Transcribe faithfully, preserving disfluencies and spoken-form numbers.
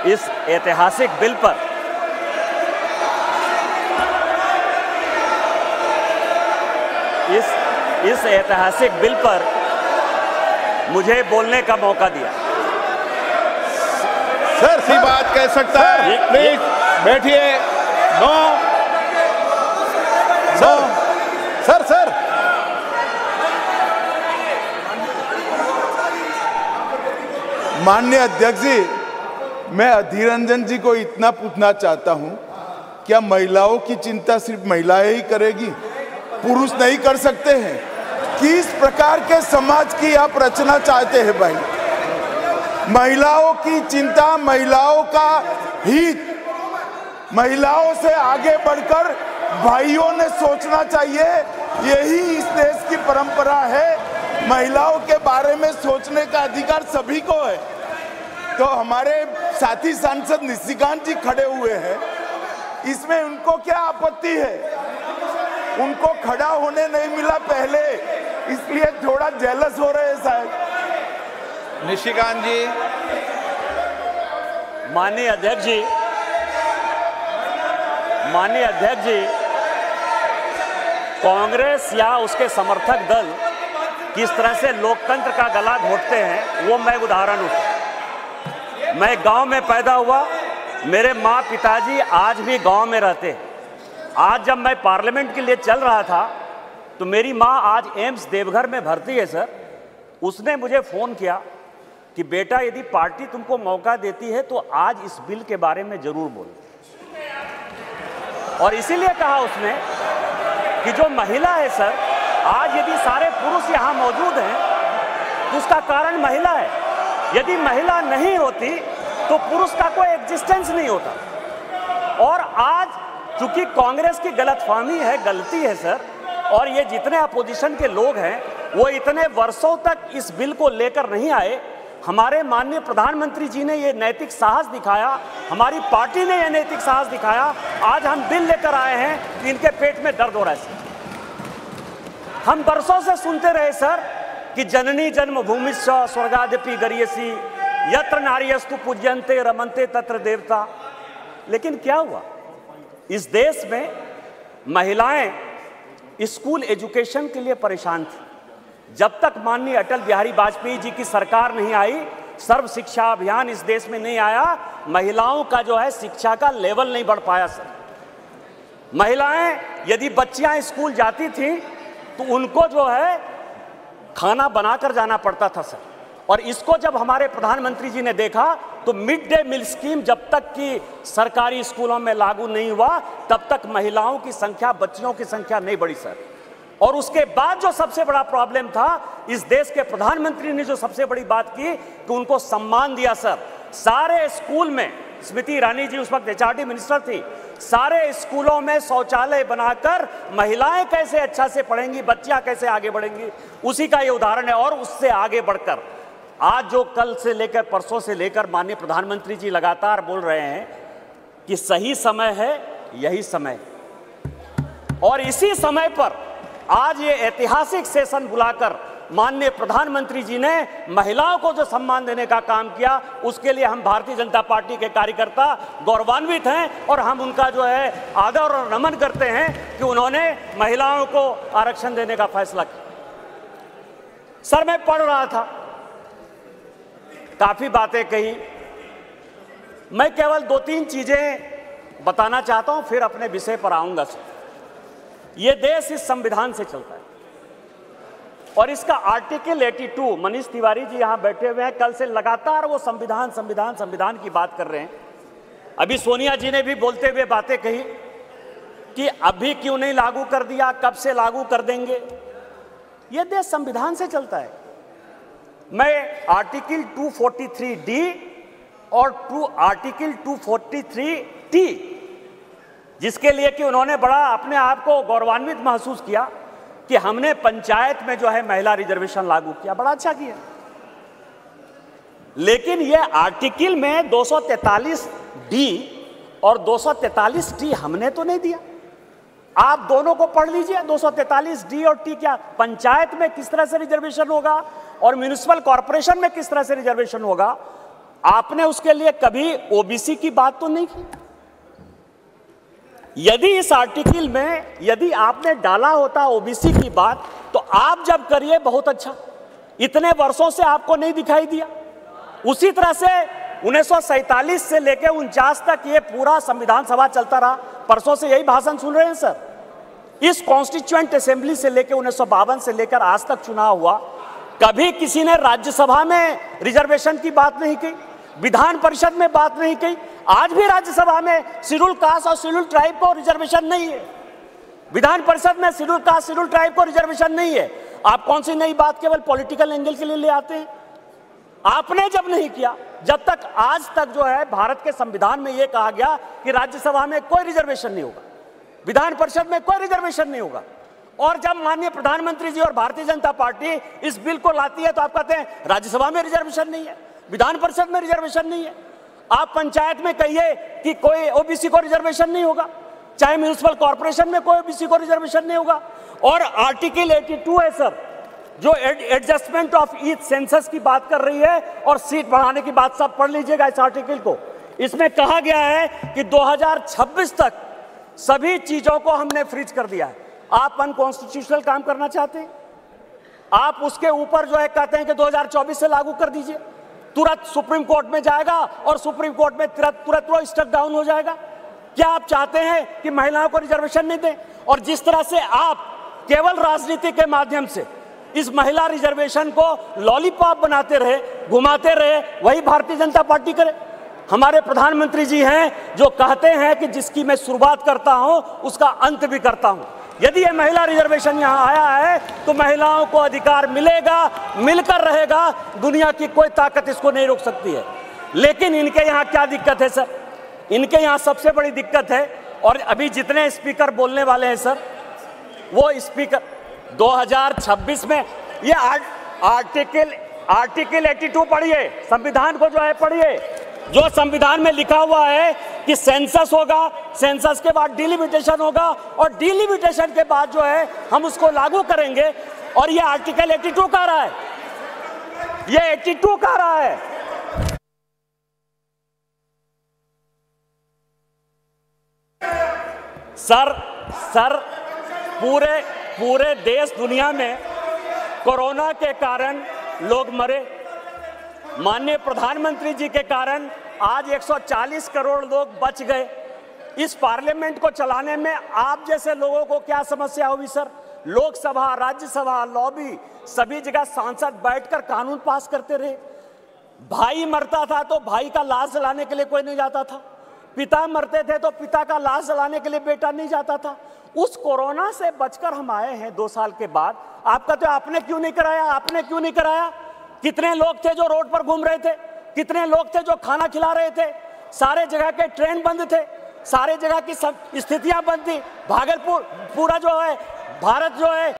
इस ऐतिहासिक बिल पर इस इस ऐतिहासिक बिल पर मुझे बोलने का मौका दिया। सर सी बात कह सकता है, प्लीज बैठिए। नो सर सर सर माननीय अध्यक्ष जी, मैं अधीर रंजन जी को इतना पूछना चाहता हूं, क्या महिलाओं की चिंता सिर्फ महिलाएं ही करेगी, पुरुष नहीं कर सकते हैं? किस प्रकार के समाज की आप रचना चाहते हैं भाई? महिलाओं की चिंता, महिलाओं का हित, महिलाओं से आगे बढ़कर भाइयों ने सोचना चाहिए। यही इस देश की परंपरा है। महिलाओं के बारे में सोचने का अधिकार सभी को है। तो हमारे साथी सांसद निशिकांत जी खड़े हुए हैं, इसमें उनको क्या आपत्ति है? उनको खड़ा होने नहीं मिला पहले, इसलिए थोड़ा जेलस हो रहे हैं शायद। निशिकांत जी। माननीय अध्यक्ष जी, माननीय अध्यक्ष जी, कांग्रेस या उसके समर्थक दल किस तरह से लोकतंत्र का गला घोटते हैं, वो मैं उदाहरण हूँ। मैं गांव में पैदा हुआ, मेरे माँ पिताजी आज भी गांव में रहते हैं। आज जब मैं पार्लियामेंट के लिए चल रहा था तो मेरी माँ आज एम्स देवघर में भर्ती है सर। उसने मुझे फ़ोन किया कि बेटा यदि पार्टी तुमको मौका देती है तो आज इस बिल के बारे में ज़रूर बोलो। और इसीलिए कहा उसने कि जो महिला है सर, आज यदि सारे पुरुष यहाँ मौजूद हैं तो उसका कारण महिला है। यदि महिला नहीं होती तो पुरुष का कोई एग्जिस्टेंस नहीं होता। और आज चूंकि कांग्रेस की गलतफहमी है, गलती है सर, और ये जितने अपोजिशन के लोग हैं वो इतने वर्षों तक इस बिल को लेकर नहीं आए। हमारे माननीय प्रधानमंत्री जी ने ये नैतिक साहस दिखाया, हमारी पार्टी ने ये नैतिक साहस दिखाया। आज हम बिल लेकर आए हैं कि इनके पेट में दर्द हो रहा है सर। हम बरसों से सुनते रहे सर कि जननी जन्मभूमिश्च स्वर्गादपि गरीयसी, यत्र नार्यस्तु पूज्यन्ते रमन्ते तत्र देवता। लेकिन क्या हुआ? इस देश में महिलाएं स्कूल एजुकेशन के लिए परेशान थी। जब तक माननीय अटल बिहारी वाजपेयी जी की सरकार नहीं आई, सर्व शिक्षा अभियान इस देश में नहीं आया, महिलाओं का जो है शिक्षा का लेवल नहीं बढ़ पाया सर। महिलाएं यदि बच्चियां स्कूल जाती थी तो उनको जो है खाना बनाकर जाना पड़ता था सर। और इसको जब हमारे प्रधानमंत्री जी ने देखा तो मिड डे मील स्कीम जब तक कि सरकारी स्कूलों में लागू नहीं हुआ तब तक महिलाओं की संख्या, बच्चियों की संख्या नहीं बढ़ी सर। और उसके बाद जो सबसे बड़ा प्रॉब्लम था, इस देश के प्रधानमंत्री ने जो सबसे बड़ी बात की कि उनको सम्मान दिया सर। सारे स्कूल में, स्मृति ईरानी जी उस वक्त एच आर डी मिनिस्टर थी, सारे स्कूलों में शौचालय बनाकर महिलाएं कैसे अच्छा से पढ़ेंगी, बच्चियां कैसे आगे बढ़ेंगी, उसी का ये उदाहरण है। और उससे आगे बढ़कर आज जो कल से लेकर परसों से लेकर माननीय प्रधानमंत्री जी लगातार बोल रहे हैं कि सही समय है, यही समय। और इसी समय पर आज ये ऐतिहासिक सेशन बुलाकर माननीय प्रधानमंत्री जी ने महिलाओं को जो सम्मान देने का काम किया, उसके लिए हम भारतीय जनता पार्टी के कार्यकर्ता गौरवान्वित हैं। और हम उनका जो है आदर और नमन करते हैं कि उन्होंने महिलाओं को आरक्षण देने का फैसला किया। सर मैं पढ़ रहा था, काफी बातें कही, मैं केवल दो तीन चीजें बताना चाहता हूं, फिर अपने विषय पर आऊंगा सर। ये देश इस संविधान से चलता है और इसका आर्टिकल बयासी, मनीष तिवारी जी यहां बैठे हुए हैं, कल से लगातार वो संविधान संविधान संविधान की बात कर रहे हैं। अभी सोनिया जी ने भी बोलते हुए बातें कही कि अभी क्यों नहीं लागू कर दिया, कब से लागू कर देंगे। ये देश संविधान से चलता है। मैं आर्टिकल दो सौ तैंतालीस डी और टू आर्टिकल दो सौ तैंतालीस टी, जिसके लिए कि उन्होंने बड़ा अपने आप को गौरवान्वित महसूस किया कि हमने पंचायत में जो है महिला रिजर्वेशन लागू किया, बड़ा अच्छा किया। लेकिन यह आर्टिकल में दो सौ तैंतालीस डी और दो सौ तैंतालीस टी हमने तो नहीं दिया। आप दोनों को पढ़ लीजिए, दो सौ तैंतालीस डी और टी क्या पंचायत में किस तरह से रिजर्वेशन होगा और म्युनिसिपल कॉर्पोरेशन में किस तरह से रिजर्वेशन होगा। आपने उसके लिए कभी ओबीसी की बात तो नहीं की। यदि इस आर्टिकल में यदि आपने डाला होता ओबीसी की बात, तो आप जब करिए बहुत अच्छा, इतने वर्षों से आपको नहीं दिखाई दिया। उसी तरह से उन्नीस सौ सैतालीस से लेकर उनचास तक ये पूरा संविधान सभा चलता रहा। परसों से यही भाषण सुन रहे हैं सर। इस कॉन्स्टिट्यूएंट असेंबली से लेकर उन्नीस सौ बावन से लेकर आज तक चुनाव हुआ, कभी किसी ने राज्यसभा में रिजर्वेशन की बात नहीं की, विधान परिषद में बात नहीं की। आज भी राज्यसभा में शेड्यूल कास्ट और शेड्यूल ट्राइब को रिजर्वेशन नहीं है, विधान परिषद में शेड्यूल कास्ट शेड्यूल ट्राइब को रिजर्वेशन नहीं है। आप कौन सी नई बात केवल पॉलिटिकल एंगल के लिए ले आते हैं? आपने जब नहीं किया, जब तक आज तक जो है भारत के संविधान में यह कहा गया कि राज्यसभा में कोई रिजर्वेशन नहीं होगा, विधान परिषद में कोई रिजर्वेशन नहीं होगा, और जब माननीय प्रधानमंत्री जी और भारतीय जनता पार्टी इस बिल को लाती है तो आप कहते हैं राज्यसभा में रिजर्वेशन नहीं है, विधान परिषद में रिजर्वेशन नहीं है। आप पंचायत में कहिए कि कोई ओबीसी को रिजर्वेशन नहीं होगा, चाहे म्यूनिसिपल कॉर्पोरेशन में कोई ओबीसी को रिजर्वेशन नहीं होगा। और आर्टिकल बयासी है सर, जो एडजस्टमेंट ऑफ ईच सेंसस की बात कर रही है और सीट बढ़ाने की बात, सब पढ़ लीजिएगा इस आर्टिकल को। इसमें कहा गया है कि दो हज़ार छब्बीस तक सभी चीजों को हमने फ्रीज कर दिया है। आप अनकॉन्स्टिट्यूशनल काम करना चाहते हैं, आप उसके ऊपर जो है कहते हैं कि दो हज़ार चौबीस से लागू कर दीजिए, तुरंत सुप्रीम कोर्ट में जाएगा और सुप्रीम कोर्ट में तुरंत तुरंत वो स्टक डाउन हो जाएगा। क्या आप चाहते हैं कि महिलाओं को रिजर्वेशन नहीं दें? और जिस तरह से आप केवल राजनीति के माध्यम से इस महिला रिजर्वेशन को लॉलीपॉप बनाते रहे, घुमाते रहे, वही भारतीय जनता पार्टी करे। हमारे प्रधानमंत्री जी हैं जो कहते हैं कि जिसकी मैं शुरुआत करता हूं उसका अंत भी करता हूं। यदि ये महिला रिजर्वेशन यहां आया है तो महिलाओं को अधिकार मिलेगा, मिलकर रहेगा, दुनिया की कोई ताकत इसको नहीं रोक सकती है। लेकिन इनके यहाँ क्या दिक्कत है सर? इनके यहाँ सबसे बड़ी दिक्कत है, और अभी जितने स्पीकर बोलने वाले हैं सर, वो स्पीकर दो हज़ार छब्बीस में ये आर्टिकल आर्टिकल बयासी पढ़िए, संविधान को जो है पढ़िए, जो संविधान में लिखा हुआ है कि सेंसस होगा, सेंसस के बाद डिलिमिटेशन होगा, और डिलिमिटेशन के बाद जो है हम उसको लागू करेंगे। और ये आर्टिकल बयासी कह रहा है, ये बयासी कह रहा है। सर सर पूरे पूरे देश दुनिया में कोरोना के कारण लोग मरे, माननीय प्रधानमंत्री जी के कारण आज एक सौ चालीस करोड़ लोग बच गए। इस पार्लियामेंट को चलाने में आप जैसे लोगों को क्या समस्या होगी सर? लोकसभा, राज्यसभा, लॉबी, सभी जगह सांसद बैठकर कानून पास करते रहे। भाई मरता था तो भाई का लाश जलाने के लिए कोई नहीं जाता था, पिता मरते थे तो पिता का लाश जलाने के लिए बेटा नहीं जाता था। उस कोरोना से बचकर हम आए हैं दो साल के बाद। आप कहते हो आपने क्यों नहीं कराया, आपने क्यों नहीं कराया? कितने लोग थे जो रोड पर घूम रहे थे, कितने लोग थे जो खाना खिला रहे थे, सारे जगह के ट्रेन बंद थे, सारे जगह की सब स्थितियां बंद थी। भागलपुर पूरा जो है भारत जो है